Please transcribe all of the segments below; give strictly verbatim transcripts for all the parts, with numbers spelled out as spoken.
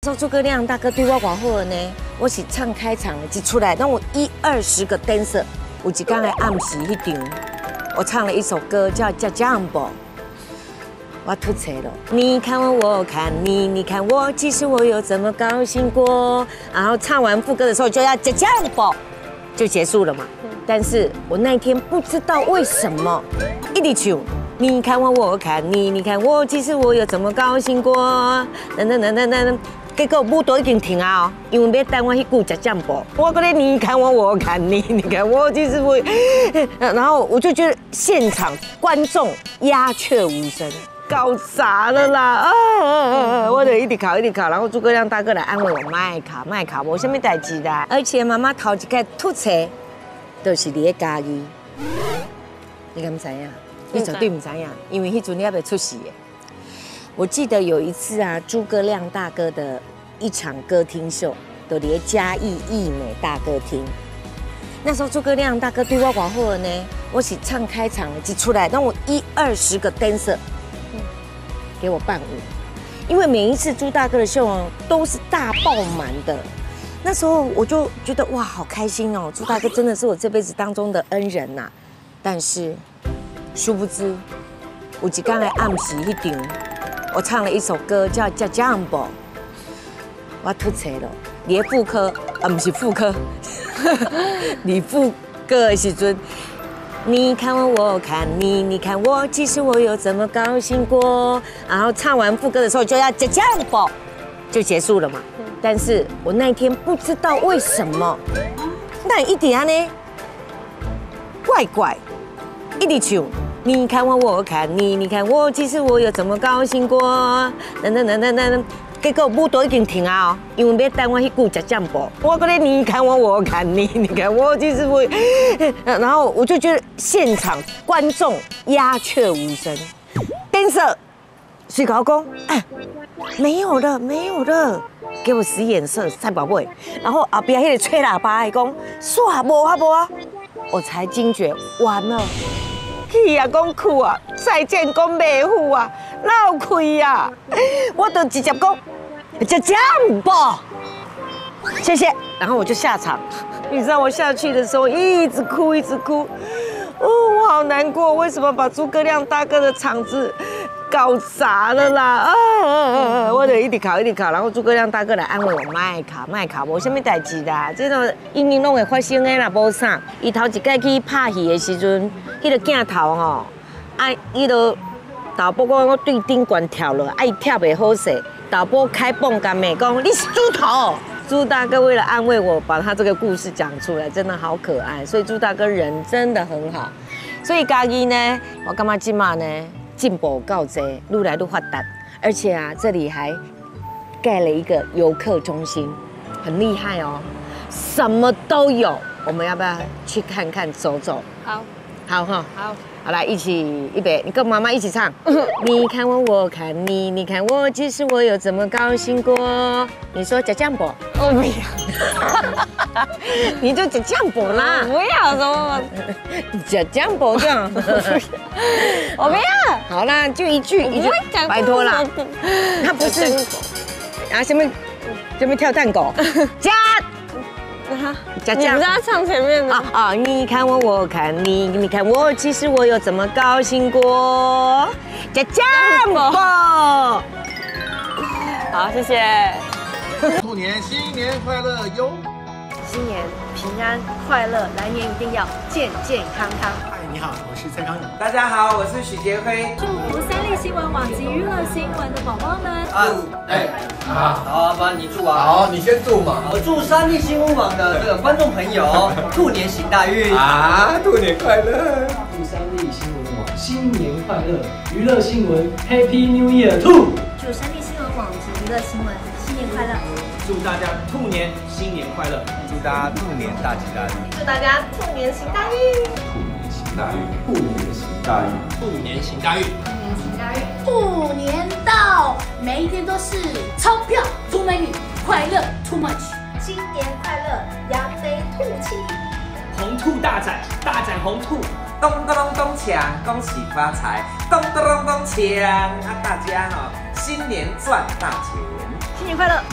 赵诸葛亮大哥对我偌好呢，我是唱开场一出来，让我一二十个 dancer。有一天的暗时迄场，我唱了一首歌叫《叫 Jumbo》，我吐槽了。你看我，我看你，你看我，其实我有这么高兴过。然后唱完副歌的时候就要叫 Jumbo， 就结束了嘛。但是我那一天不知道为什么一直唱。 你看我，我看你，你看我，其实我有这么高兴过。等等等等等，结果舞都已经停啊，因为要等我去顾食酱煲。我讲你，你看我，我看你，你看我，其实我，然后我就觉得现场观众鸦雀无声，搞砸了啦！啊，我就一直哭，一直哭，然后诸葛亮大哥来安慰我，卖哭，卖哭，无什么代志啦。而且妈妈头一个吐槽，就是你的家己，你敢不知影？ 你绝对唔知影，因为迄阵你还未出世耶。我记得有一次啊，诸葛亮大哥的一场歌厅秀，就伫嘉义艺美大歌厅。那时候诸葛亮大哥对我偌好呢，我是唱开场一出来，让我一二十个 dancer 给我伴舞，因为每一次朱大哥的秀啊都是大爆满的。那时候我就觉得哇，好开心哦，朱大哥真的是我这辈子当中的恩人呐、啊。但是。 殊不知，有一天的暗时迄场，我唱了一首歌叫《叫 Jumbo》，我吐槽了。你的副歌啊，不是副歌，你副歌的时阵，你看我，我看你，你看我，其实我有这么高兴过。然后唱完副歌的时候就要《叫 Jumbo》，就结束了嘛。但是我那天不知道为什么，那一点呢，怪怪，一直唱。 你看我，我看你，你看我，其实我有这么高兴过。等等等等等，结果舞都已经停啊，因为要等我去顾食酱煲。我讲你看我，我看你，你看我，其实我，然后我就觉得现场观众鸦雀无声。dancer， 随口讲，哎，没有了，没有了，给我使眼色，菜宝贝。然后后边那个吹喇叭的讲，煞无啊无啊，我才惊觉，完了。 去啊，讲去啊，再见讲袂赴啊，哪有开啊？我就直接讲，就这样吧，谢谢。然后我就下场，你知道我下去的时候一直哭，一直哭，哦，我好难过，为什么把诸葛亮大哥的场子搞砸了啦？啊，我就一直哭，一直哭，然后诸葛亮大哥来安慰我，卖哭，卖哭，无什么代志啦，这种因因拢会发生的啦，无啥。伊头一届去拍戏的时阵。 迄个镜头吼，啊，伊就导播讲我对顶悬跳了，啊，伊跳袂好势，导播开泵干咩讲你是猪头。朱大哥为了安慰我，把他这个故事讲出来，真的好可爱。所以朱大哥人真的很好。所以家己呢，我感觉今嘛呢进步够多，愈来愈发达，而且啊，这里还盖了一个游客中心，很厉害哦，什么都有。我们要不要去看看走走？ 好。 好哈， 好， 好来，一起预备，你跟妈妈一起唱。你看我，我看你，你看我，其实我有这么高兴过。你说假酱博， 我不要， 你就假酱博啦。 不要什么， 假酱博这样。 我不要。 好啦，就一句一句，拜托啦。他不是啊，什么什么跳探狗，加。 佳佳，你不是要唱前面的啊啊！你看我，我看你，你看我，其实我有怎么高兴过？佳佳么？ 好，谢谢。 兔年新年快乐哟！ 新年平安快乐，来年一定要健健康康。 嗨，你好，我是蔡康永。 大家好，我是许杰辉。 祝福三立新闻网及娱乐新闻的宝宝们。 啊，哎，好，好，阿爸你祝啊。 好，你先祝嘛。 我祝三立新闻网的这个观众朋友兔年行大运啊，兔年快乐。 祝三立新闻网新年快乐，娱乐新闻 Happy New Year Two。 祝三立新闻网及娱乐新闻新年快乐。 祝大家兔年新年快乐， 祝大家兔年大吉大利， 祝大家兔年行大运， 兔年行大运，兔年行大运， 兔年行大运， 兔年行大运。 兔年到，每一天都是钞票、猪美女，快乐 too much。 新年快乐，扬眉吐气。 红兔大展，大展红兔。 咚咚咚咚锵，恭喜发财！咚咚咚咚锵，啊，大家哈、哦，新年赚大钱， 新年快乐！ 嗯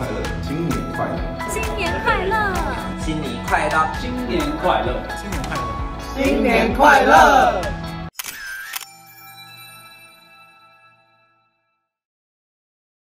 快乐，新年快乐， 新年快乐， 新年快乐， 新年快乐， 新年快乐， 新年快乐。